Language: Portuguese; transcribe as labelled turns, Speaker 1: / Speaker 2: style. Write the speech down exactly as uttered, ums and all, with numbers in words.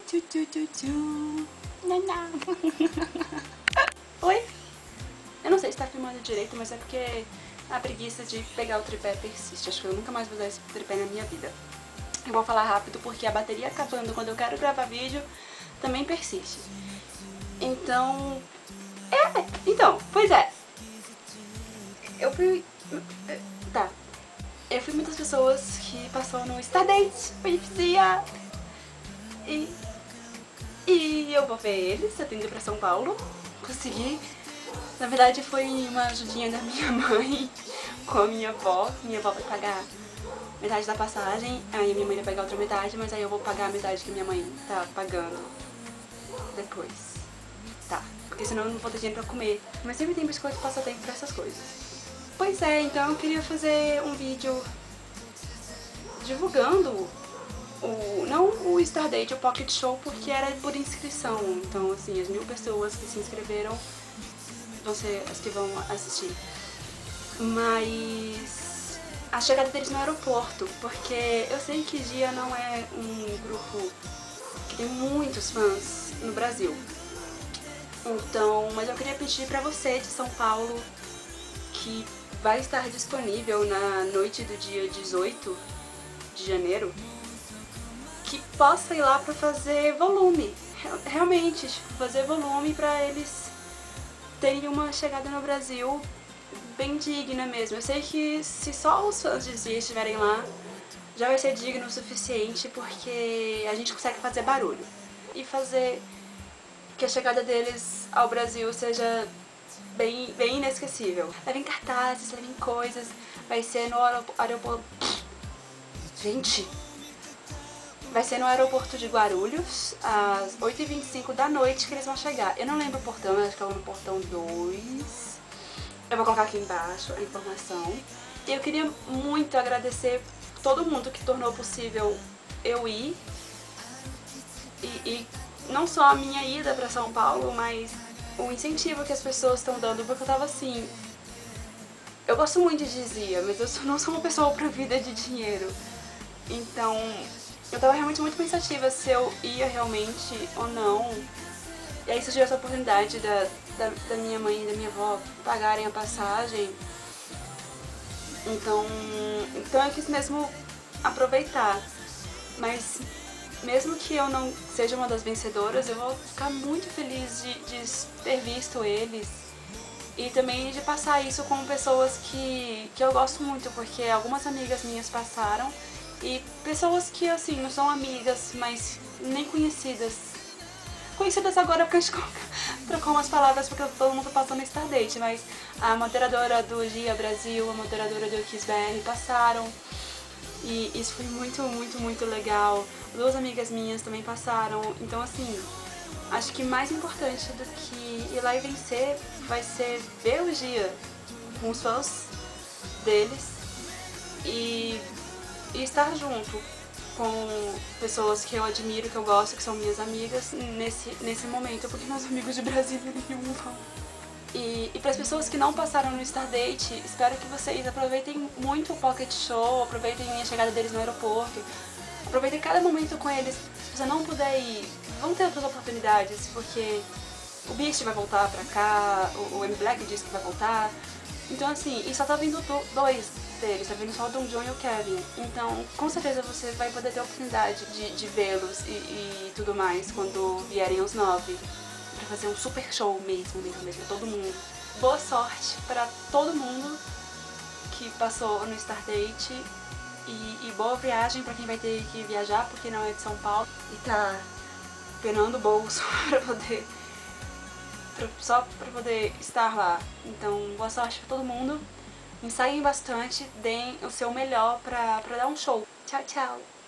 Speaker 1: tchu, tchu, tchu, tchu. Não, não. Oi? Eu não sei se tá filmando direito, mas é porque a preguiça de pegar o tripé persiste. Acho que eu nunca mais vou usar esse tripé na minha vida. Eu vou falar rápido porque a bateria acabando quando eu quero gravar vídeo também persiste. Então... É, então, pois é. Eu fui... Tá. Eu fui muitas pessoas que passou no Stardate, Pizia. E... E eu vou ver eles, eu tenho ido pra São Paulo. Consegui. Na verdade foi uma ajudinha da minha mãe com a minha avó. Minha avó vai pagar metade da passagem, aí minha mãe vai pagar outra metade, mas aí eu vou pagar a metade que minha mãe tá pagando depois. Tá, porque senão eu não vou ter dinheiro pra comer. Mas sempre tem biscoito e passatempo pra essas coisas. Pois é, então eu queria fazer um vídeo divulgando o, não o Stardate, o Pocket Show, porque era por inscrição. Então, assim, as mil pessoas que se inscreveram vão ser as que vão assistir. Mas a chegada deles no aeroporto, porque eu sei que Gia não é um grupo que tem muitos fãs no Brasil. Então, mas eu queria pedir pra você de São Paulo, que vai estar disponível na noite do dia dezoito de janeiro, que possa ir lá pra fazer volume. Realmente, tipo, fazer volume pra eles terem uma chegada no Brasil bem digna mesmo. Eu sei que se só os fãs de Zia estiverem lá, já vai ser digno o suficiente, porque a gente consegue fazer barulho e fazer que a chegada deles ao Brasil seja bem, bem inesquecível. Levem cartazes, levem coisas, vai ser no aeroporto... Gente! Vai ser no aeroporto de Guarulhos, às oito e vinte e cinco da noite que eles vão chegar. Eu não lembro o portão, acho que é no portão dois. Eu vou colocar aqui embaixo a informação. E eu queria muito agradecer todo mundo que tornou possível eu ir. E, e não só a minha ida pra São Paulo, mas o incentivo que as pessoas estão dando, porque eu tava assim... Eu gosto muito de Zia, mas eu não sou uma pessoa provida de dinheiro. Então, eu tava realmente muito pensativa se eu ia realmente ou não. E aí surgiu essa oportunidade da, da, da minha mãe e da minha avó pagarem a passagem. Então, então eu quis mesmo aproveitar. Mas mesmo que eu não seja uma das vencedoras, eu vou ficar muito feliz de, de ter visto eles. E também de passar isso com pessoas que, que eu gosto muito, porque algumas amigas minhas passaram. E pessoas que, assim, não são amigas, mas nem conhecidas. Conhecidas agora porque a gente trocou umas palavras porque todo mundo passou no Stardate, mas a moderadora do Gia Brasil, a moderadora do Kiss B R passaram. E isso foi muito, muito, muito legal. Duas amigas minhas também passaram. Então, assim, acho que mais importante do que ir lá e vencer vai ser ver o Gia com os fãs deles e... e estar junto com pessoas que eu admiro, que eu gosto, que são minhas amigas nesse, nesse momento, porque meus amigos de Brasília nenhum vão. E, e para as pessoas que não passaram no Stardate, espero que vocês aproveitem muito o Pocket Show, aproveitem a chegada deles no aeroporto, aproveitem cada momento com eles. Se você não puder ir, vão ter outras oportunidades, porque o Beast vai voltar pra cá, o, o M Black disse que vai voltar. Então, assim, e só tá vindo dois deles, tá vindo só o Dong Joon e o Kevin. Então, com certeza você vai poder ter a oportunidade de, de vê-los e, e tudo mais quando vierem os nove. Pra fazer um super show mesmo, mesmo, mesmo, todo mundo. Boa sorte pra todo mundo que passou no Stardate e, e boa viagem pra quem vai ter que viajar, porque não é de São Paulo e tá penando o bolso pra poder... só pra poder estar lá. Então, boa sorte pra todo mundo. Ensaiem bastante, deem o seu melhor pra, pra dar um show. Tchau, tchau!